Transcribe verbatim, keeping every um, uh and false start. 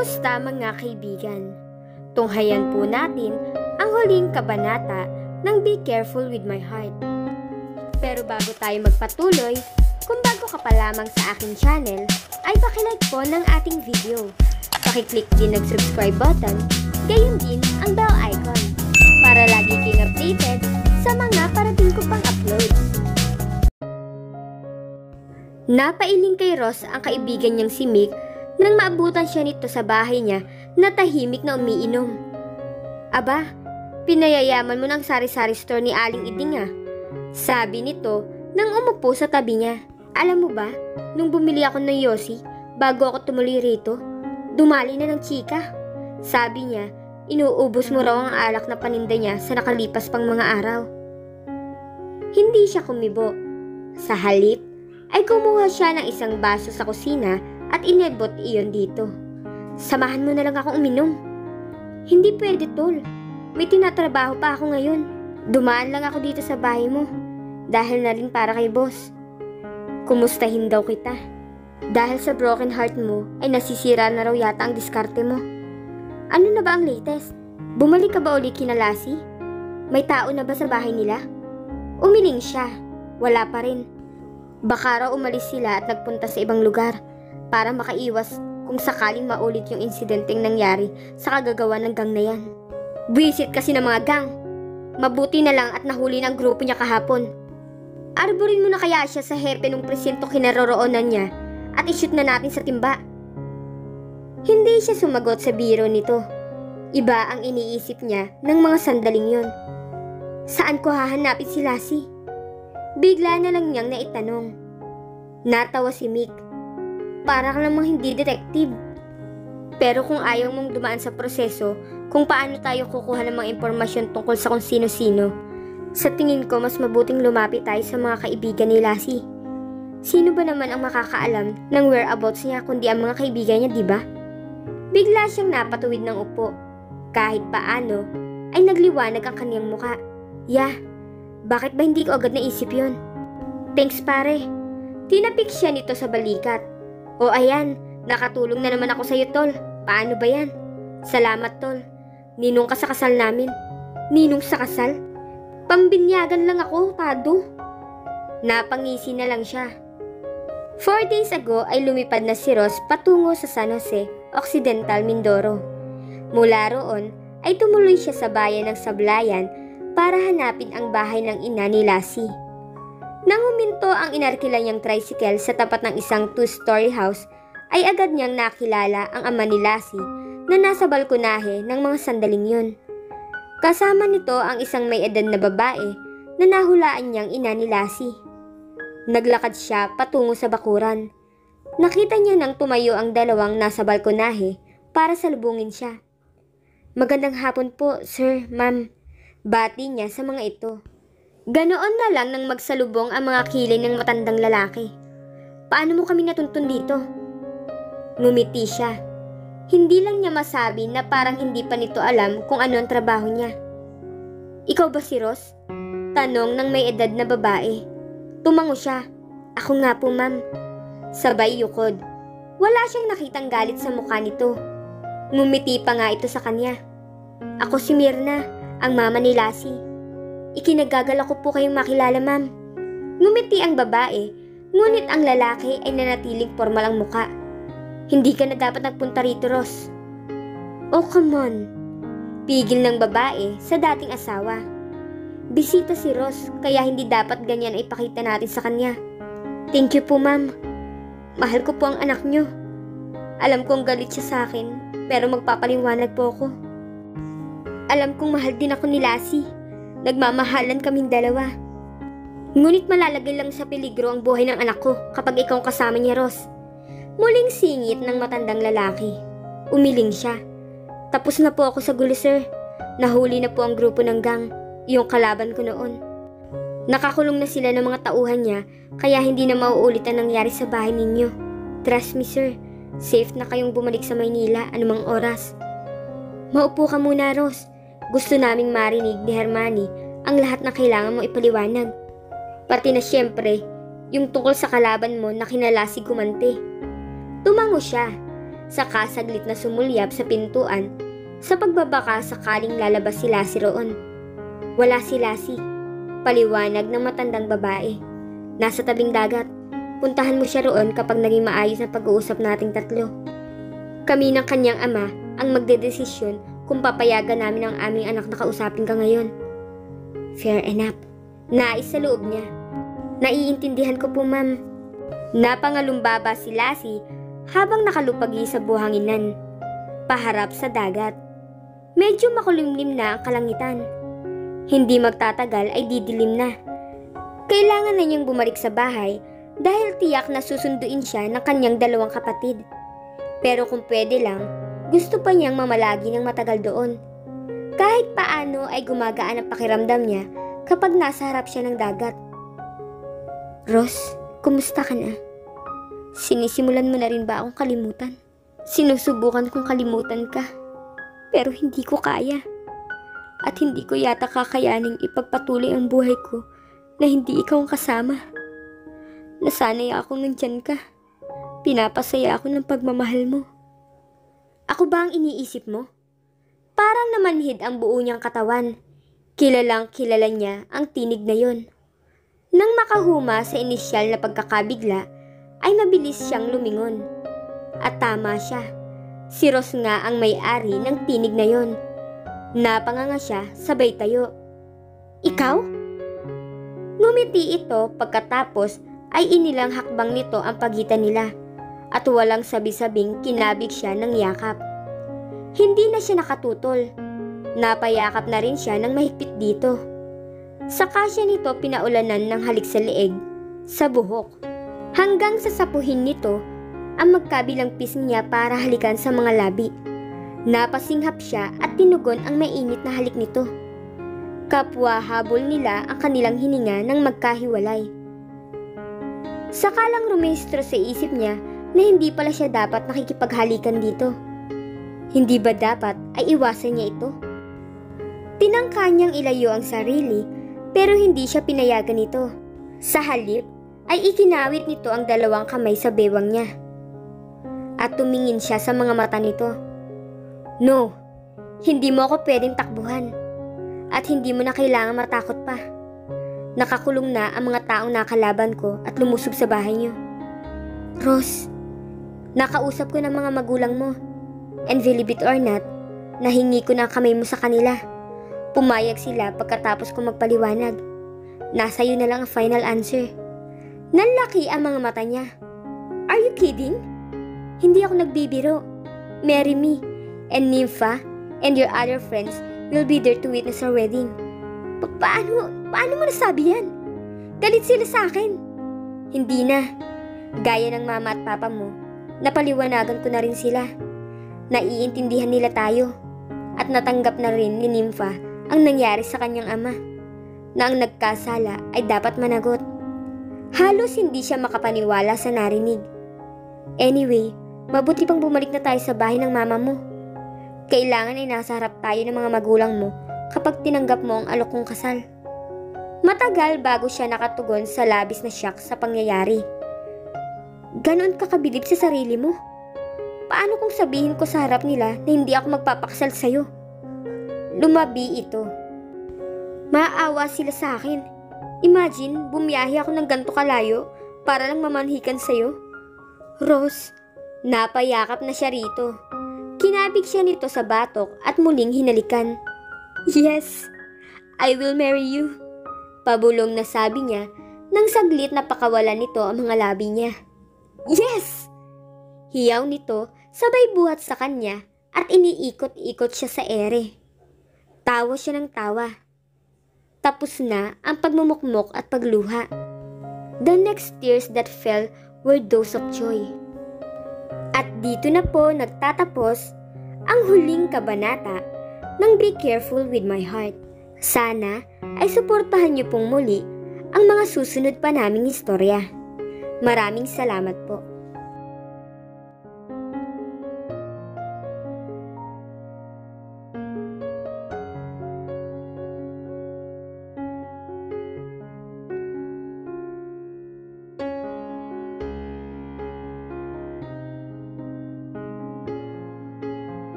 Kumusta mga kaibigan? Tunghayan po natin ang huling kabanata ng Be Careful with My Heart. Pero bago tayo magpatuloy, kung bago ka pa lamang sa aking channel, ay pakilike po ng ating video. Pakiclick din ng subscribe button, gayon din ang bell icon, para lagi kayong updated sa mga parating ko pang upload. Napailing kay Ross ang kaibigan niyang si Mick nang maabutan siya nito sa bahay niya na tahimik na umiinom. Aba, pinayayaman mo ng sari-sari store ni Aling Iding ah. Sabi nito nang umupo sa tabi niya. Alam mo ba, nung bumili ako ng yosi bago ako tumuloy rito, dumali na ng chika. Sabi niya, inuubos mo raw ang alak na paninda niya sa nakalipas pang mga araw. Hindi siya kumibo. Sa halip, ay kumuha siya ng isang baso sa kusina at inebot iyon dito. Samahan mo na lang akong uminom. Hindi pwede, tol. May tinatrabaho pa ako ngayon. Dumaan lang ako dito sa bahay mo. Dahil na rin para kay boss. Kumustahin daw kita. Dahil sa broken heart mo ay nasisira na raw yata ang diskarte mo. Ano na ba ang latest? Bumalik ka ba uli kina Lassie? May tao na ba sa bahay nila? Umiling siya. Wala pa rin. Baka raw umalis sila at nagpunta sa ibang lugar para makaiwas kung sakaling maulit yung insidenteng nangyari sa kagagawa ng gang na yan. Buwisit kasi ng mga gang. Mabuti na lang at nahuli ng grupo niya kahapon. Arborin mo na kaya siya sa hepe ng presinto kinaroroonan niya at ishoot na natin sa timba. Hindi siya sumagot sa biro nito. Iba ang iniisip niya ng mga sandaling yon. Saan ko hahanapin si Lassie? Bigla na lang niyang naitanong. Natawa si Mick. Para ka namang hindi detective. Pero kung ayaw mong dumaan sa proseso kung paano tayo kukuha ng mga impormasyon tungkol sa kung sino-sino, sa tingin ko mas mabuting lumapit tayo sa mga kaibigan ni Lassie. Sino ba naman ang makakaalam ng whereabouts niya kundi ang mga kaibigan niya, diba? Bigla siyang napatuwid ng upo. Kahit paano ay nagliwanag ang kaniyang muka. Yah, bakit ba hindi ko agad naisip yun? Thanks pare. Tinapik siya nito sa balikat. O ayan, nakatulong na naman ako sa'yo tol. Paano ba yan? Salamat tol. Ninong ka sa kasal namin. Ninong sa kasal? Pambinyagan lang ako, Pado. Napangisi na lang siya. Four days ago ay lumipad na si Ross patungo sa San Jose, Occidental, Mindoro. Mula roon ay tumuloy siya sa bayan ng Sablayan para hanapin ang bahay ng ina ni Lassie. Nang huminto ang inarkila niyang tricycle sa tapat ng isang two-story house, ay agad niyang nakilala ang ama ni Lassie na nasa balkonahe ng mga sandaling yun. Kasama nito ang isang may edad na babae na nahulaan niyang ina ni Lassie. Naglakad siya patungo sa bakuran. Nakita niya nang tumayo ang dalawang nasa balkonahe para salubungin siya. Magandang hapon po, sir, ma'am. Bati niya sa mga ito. Ganoon na lang nang magsalubong ang mga kilay ng matandang lalaki. Paano mo kami natuntun dito? Ngumiti siya. Hindi lang niya masabi na parang hindi pa nito alam kung ano ang trabaho niya. Ikaw ba si Ross? Tanong ng may edad na babae. Tumango siya. Ako nga po, ma'am. Sabay yukod. Wala siyang nakitang galit sa mukha nito. Ngumiti pa nga ito sa kanya. Ako si Mirna, ang mama ni Lassie. Ikinagagala ko po kayong makilala, ma'am. Ngumiti ang babae, ngunit ang lalaki ay nanatiling formal ang muka. Hindi ka na dapat nagpunta rito, Ross. Oh, come on. Pigil ng babae sa dating asawa. Bisita si Ross, kaya hindi dapat ganyan ay ipakita natin sa kanya. Thank you po, ma'am. Mahal ko po ang anak niyo. Alam kong galit siya sa akin, pero magpapaliwanag po ako. Alam kong mahal din ako ni Lassie. Nagmamahalan kaming dalawa. Ngunit malalagay lang sa peligro ang buhay ng anak ko kapag ikaw kasama niya, Ross. Muling singit ng matandang lalaki. Umiling siya. Tapos na po ako sa gulo, sir. Nahuli na po ang grupo ng gang, yung kalaban ko noon. Nakakulong na sila ng mga tauhan niya, kaya hindi na mauulit ang nangyari sa bahay ninyo. Trust me, sir. Safe na kayong bumalik sa Maynila anumang oras. Maupo ka muna, Ross. Gusto naming marinig ni Hermione ang lahat na kailangan mo ipaliwanag. Pati na siyempre, yung tungkol sa kalaban mo na kinala si Gumante. Tumango siya. Saka saglit na sumulyap sa pintuan sa pagbabaka sakaling lalabas si Lassie roon. Wala si Lassie. Paliwanag ng matandang babae. Nasa tabing dagat. Puntahan mo siya roon kapag naging maayos ang pag-uusap nating tatlo. Kami ng kanyang ama ang magdedesisyon kung papayagan namin ang aming anak na kausapin ka ngayon. Fair enough. Nais sa loob niya. Naiintindihan ko po, ma'am. Napangalumbaba si Lassie habang nakalupagi sa buhanginan, paharap sa dagat. Medyo makulimlim na ang kalangitan. Hindi magtatagal ay didilim na. Kailangan na niyang bumalik sa bahay dahil tiyak na susunduin siya ng kanyang dalawang kapatid. Pero kung pwede lang, gusto pa niyang mamalagi ng matagal doon. Kahit paano ay gumagaan ang pakiramdam niya kapag nasa harap siya ng dagat. Ross, kumusta ka na? Sinisimulan mo na rin ba akong kalimutan? Sinusubukan kong kalimutan ka, pero hindi ko kaya. At hindi ko yata kakayaning ipagpatuloy ang buhay ko na hindi ikaw ang kasama. Nasanay akong nandyan ka. Pinapasaya ako ng pagmamahal mo. Ako ba ang iniisip mo? Parang namanhid ang buo niyang katawan. Kilalang kilala niya ang tinig na yon. Nang makahuma sa inisyal na pagkakabigla, ay mabilis siyang lumingon. At tama siya. Si Ross nga ang may-ari ng tinig na yon. Napanganga siya sabay tayo. Ikaw? Ngumiti ito pagkatapos ay inilang hakbang nito ang pagitan nila at walang sabi-sabing kinabig siya ng yakap. Hindi na siya nakatutol. Napayakap na rin siya ng mahigpit dito. Saka siya nito pinaulanan ng halik sa leeg, sa buhok. Hanggang sa sapuhin nito ang magkabilang pisngi niya para halikan sa mga labi. Napasinghap siya at tinugon ang mainit na halik nito. Kapwa habol nila ang kanilang hininga ng magkahiwalay. Sakalang rumestro sa isip niya na hindi pala siya dapat nakikipaghalikan dito. Hindi ba dapat ay iwasan niya ito? Tinangka niyang ilayo ang sarili pero hindi siya pinayagan nito. Sa halip ay ikinawit nito ang dalawang kamay sa bewang niya. At tumingin siya sa mga mata nito. No, hindi mo ako pwedeng takbuhan. At hindi mo na kailangan matakot pa. Nakakulong na ang mga taong nakalaban ko at lumusob sa bahay niyo. Ross, nakausap ko ng mga magulang mo. And believe it or not, nahingi ko na ang kamay mo sa kanila. Pumayag sila pagkatapos ko magpaliwanag. Nasa iyo na lang ang final answer. Nanlaki ang mga mata niya. Are you kidding? Hindi ako nagbibiro. Marry me, and Nympha and your other friends will be there to witness our wedding. Pa paano, paano mo nasabi yan? Galit sila sa akin. Hindi na. Gaya ng mama at papa mo, napaliwanagan ko na rin sila. Naiintindihan nila tayo. At natanggap na rin ni Nympha ang nangyari sa kanyang ama, na ang nagkasala ay dapat managot. Halos hindi siya makapaniwala sa narinig. Anyway, mabuti pang bumalik na tayo sa bahay ng mama mo. Kailangan ay nasa harap tayo ng mga magulang mo kapag tinanggap mo ang alok kong kasal. Matagal bago siya nakatugon sa labis na shock sa pangyayari. Ganon ka kabilib sa sarili mo? Paano kung sabihin ko sa harap nila na hindi ako magpapakasal sa'yo? Lumabi ito. Maawa sila sa akin. Imagine, bumiyahe ako ng ganto kalayo para lang mamanhikan sa'yo. Rose, napayakap na siya rito. Kinabig siya nito sa batok at muling hinalikan. Yes, I will marry you. Pabulong na sabi niya nang saglit na pakawalan nito ang mga labi niya. Yes! Hiyaw nito sabay buhat sa kanya at iniikot-ikot siya sa ere. Tawa siya ng tawa. Tapos na ang pagmumukmok at pagluha. The next tears that fell were those of joy. At dito na po nagtatapos ang huling kabanata ng Be Careful with My Heart. Sana ay suportahan niyo pong muli ang mga susunod pa naming istorya. Maraming salamat po.